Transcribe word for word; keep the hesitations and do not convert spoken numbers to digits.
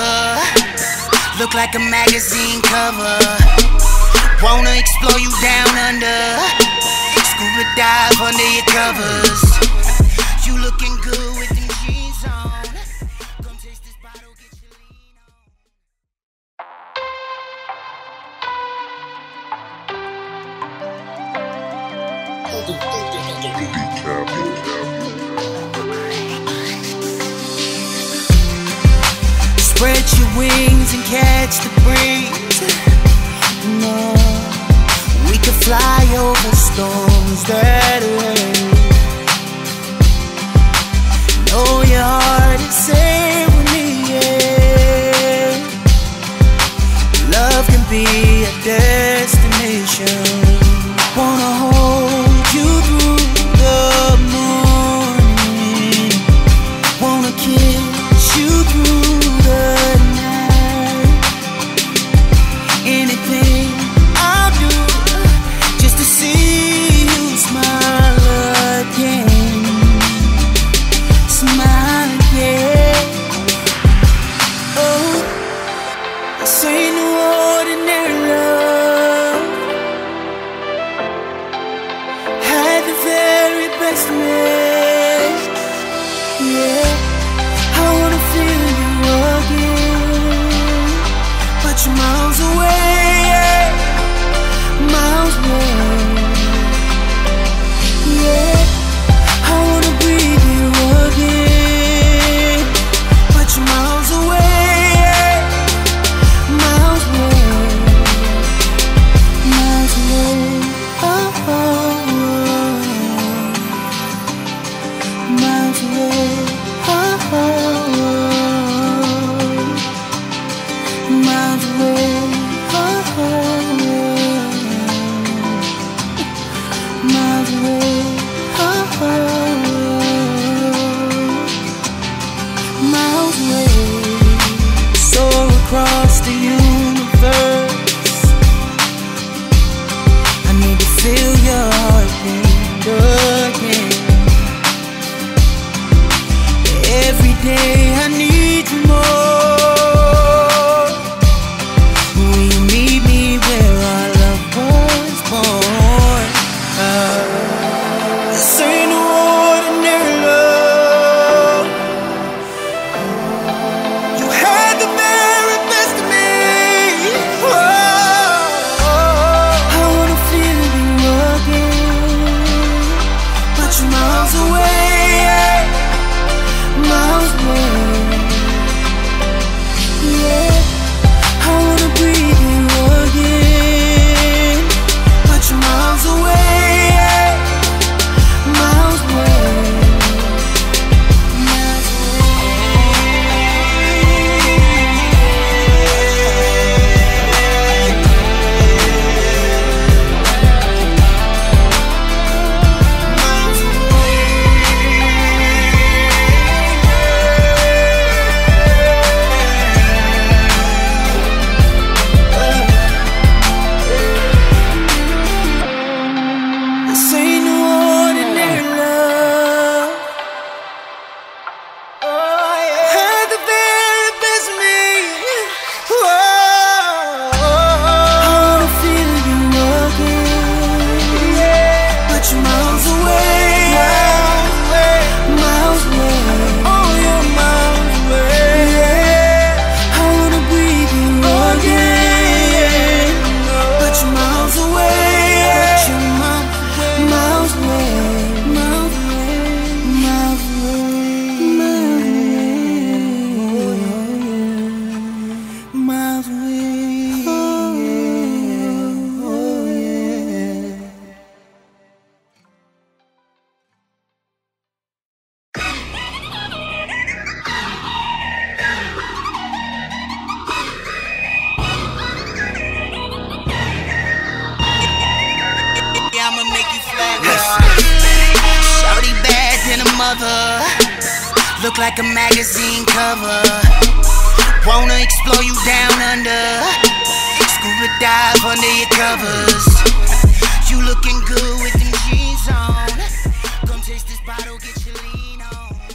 mother. Look like a magazine cover. Wanna explore you down under. Scuba dive under your covers. You looking good with them jeans on. Come taste this bottle, get your lean on. Spread your wings and catch the breeze. No, we could fly over storms that way. Know your heart is safe with me, yeah. Love can be a destination. Wanna hold you through the morning. Wanna kiss you through the night. Anything I'll do just to see you smile again. Smile again. Oh, this ain't no ordinary love. Had the very best of me. Yeah, I wanna feel you again, but you're miles away, miles away. Yeah, I wanna breathe you again, but you're miles away, miles away, miles away. Oh, oh, oh. Miles away. Oh, oh, oh. Miles away. Oh, oh, oh. Miles away. Oh, oh, oh. Miles away. Soar across the universe. I need to feel your heartbeat again. Every day I need you more. Will you meet me where our love was born? Uh, this ain't no ordinary love. You had the very best of me. Oh, I wanna feel you again, but you're miles away, miles away. Yeah, I wanna breathe you again, but you're miles away, miles away, miles This ain't no ordinary love. Oh, yeah. Had the very best of me. Oh, I wanna feel you again, yeah. But you're miles away, miles away, miles away. Oh, you're miles away. Yeah, I wanna breathe you again, but you're miles away. But you're miles Miles away, miles away, miles away, miles away, miles away. Oh, yeah, oh, yeah. Yeah, I'ma make you flat, girl. Shorty bad than a mother. Look like a magazine cover. Wanna explore you down under. Scuba dive under your covers.